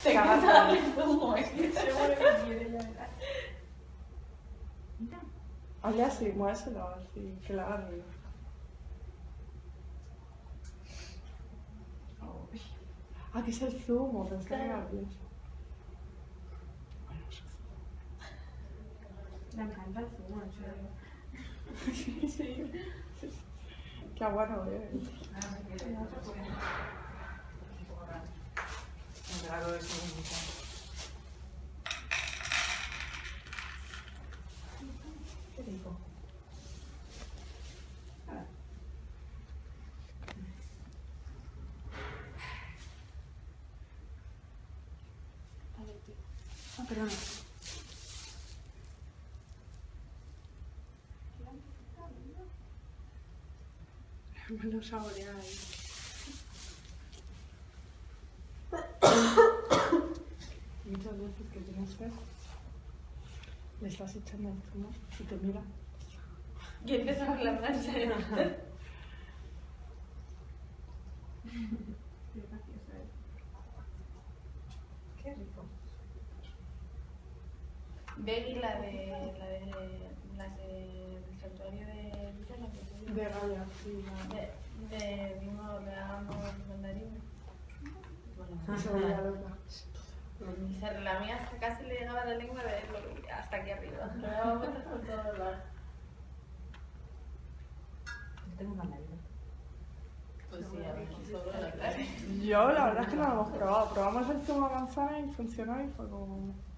Te cagas Dale zumo, es que seguro que quiere, ya verás. Mira. Hazle así, muéveselo así, que la haga ruido. Ah, que es el zumo, pensé que era nervioso. Me encanta el zumo, en serio. Sí. Qué agua no bebe. Claro, es un... Qué rico. Ah, perdona. Me lo saborea ahí. Muchas veces que tienes sed, le estás echando el zumo y te mira. Y empieza a relajarse. Qué gracioso, ¿eh? Qué rico. Beggy, la del santuario de Villa, la que te digo. De Gaia, sí. Vimos, le damos mandarín. Y se volvía loca. Y se relamía hasta casi le llegaba la lengua hasta aquí arriba. Le daba vueltas por todos lados. Yo tengo mandarina. Pues sí, a ver, solo la clase. Yo la verdad es que no lo hemos probado. Probamos el zumo de manzana y funcionó y fue como...